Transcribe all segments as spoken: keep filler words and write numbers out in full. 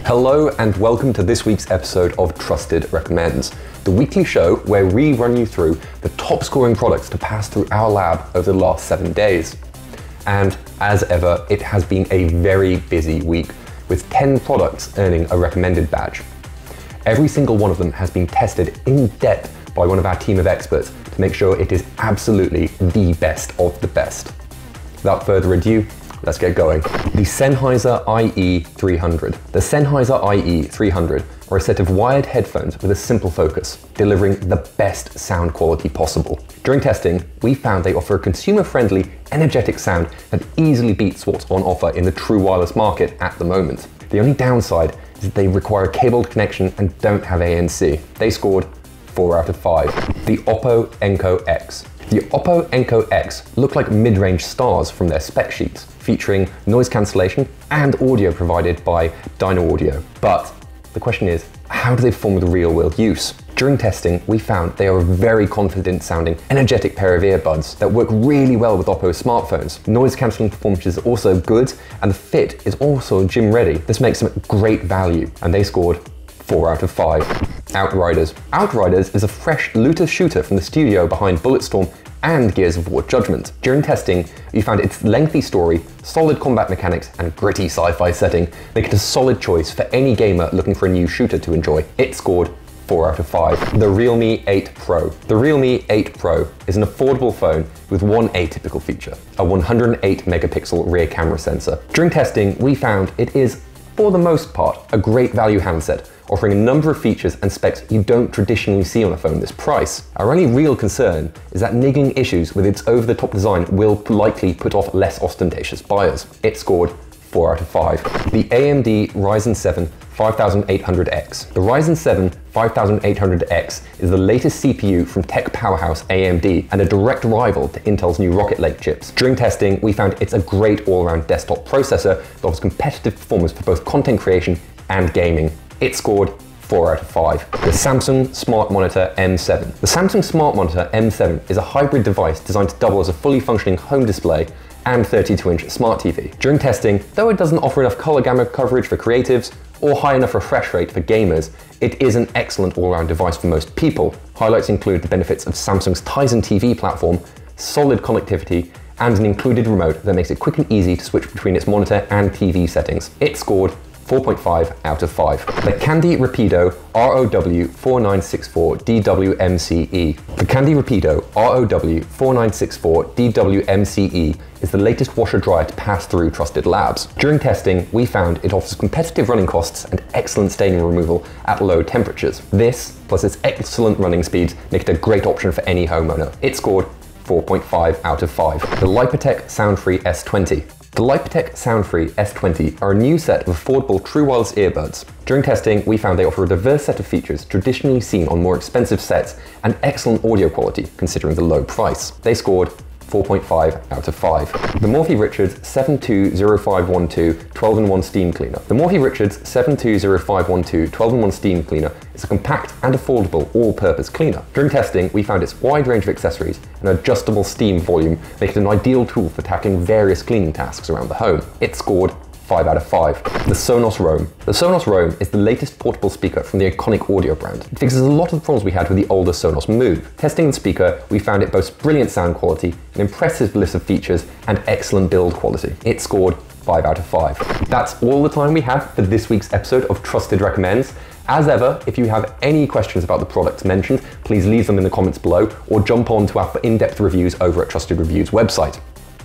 Hello and welcome to this week's episode of Trusted Recommends, the weekly show where we run you through the top scoring products to pass through our lab over the last seven days. And as ever, it has been a very busy week with ten products earning a recommended badge. Every single one of them has been tested in depth by one of our team of experts to make sure it is absolutely the best of the best. Without further ado, let's get going. The Sennheiser I E three hundred. The Sennheiser I E three hundred are a set of wired headphones with a simple focus, delivering the best sound quality possible. During testing, we found they offer a consumer-friendly, energetic sound that easily beats what's on offer in the true wireless market at the moment. The only downside is that they require a cabled connection and don't have A N C. They scored four out of five. The Oppo Enco X. The Oppo Enco X look like mid-range stars from their spec sheets, featuring noise cancellation and audio provided by Dynaudio. But the question is, how do they perform with real-world use? During testing, we found they are a very confident-sounding, energetic pair of earbuds that work really well with Oppo smartphones. Noise-cancelling performance is also good, and the fit is also gym-ready. This makes them great value, and they scored four out of five. Outriders. Outriders is a fresh looter shooter from the studio behind Bulletstorm and Gears of War Judgment. During testing, we found its lengthy story, solid combat mechanics, and gritty sci-fi setting make it a solid choice for any gamer looking for a new shooter to enjoy. It scored four out of five. The Realme eight Pro. The Realme eight Pro is an affordable phone with one atypical feature, a one hundred eight megapixel rear camera sensor. During testing, we found it is, for the most part, a great value handset, offering a number of features and specs you don't traditionally see on a phone this price. Our only real concern is that niggling issues with its over-the-top design will likely put off less ostentatious buyers. It scored four out of five. The A M D Ryzen seven fifty-eight hundred X. The Ryzen seven fifty-eight hundred X is the latest C P U from tech powerhouse A M D and a direct rival to Intel's new Rocket Lake chips. During testing, we found it's a great all-around desktop processor that offers competitive performance for both content creation and gaming. It scored four out of five. The Samsung Smart Monitor M seven. The Samsung Smart Monitor M seven is a hybrid device designed to double as a fully functioning home display and thirty-two inch smart T V. During testing, though it doesn't offer enough color gamma coverage for creatives or high enough refresh rate for gamers, it is an excellent all-round device for most people. Highlights include the benefits of Samsung's Tizen T V platform, solid connectivity, and an included remote that makes it quick and easy to switch between its monitor and T V settings. It scored four point five out of five. The Candy Rapido R O W four nine six four D W M C E. The Candy Rapido R O W four nine six four D W M C E is the latest washer dryer to pass through Trusted Labs. During testing, we found it offers competitive running costs and excellent stain removal at low temperatures. This, plus its excellent running speeds, make it a great option for any homeowner. It scored four point five out of five. The Lipotech Soundfree S twenty. The Lipotech Soundfree S twenty are a new set of affordable true wireless earbuds. During testing, we found they offer a diverse set of features traditionally seen on more expensive sets and excellent audio quality considering the low price. They scored four point five out of five. The Morphy Richards seven two zero five one two twelve in one Steam Cleaner. The Morphy Richards seven two zero five one two twelve in one Steam Cleaner is a compact and affordable all-purpose cleaner. During testing, we found its wide range of accessories and adjustable steam volume make it an ideal tool for tackling various cleaning tasks around the home. It scored five out of five. The Sonos Roam. The Sonos Roam is the latest portable speaker from the iconic audio brand. It fixes a lot of the problems we had with the older Sonos Move. Testing the speaker, we found it boasts brilliant sound quality, an impressive list of features, and excellent build quality. It scored five out of five. That's all the time we have for this week's episode of Trusted Recommends. As ever, if you have any questions about the products mentioned, please leave them in the comments below or jump on to our in-depth reviews over at Trusted Reviews website.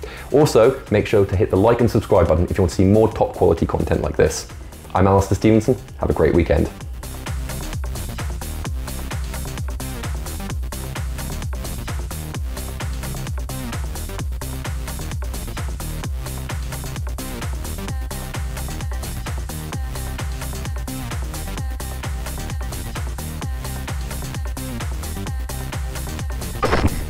Also, make sure to hit the like and subscribe button if you want to see more top quality content like this. I'm Alistair Stevenson. Have a great weekend.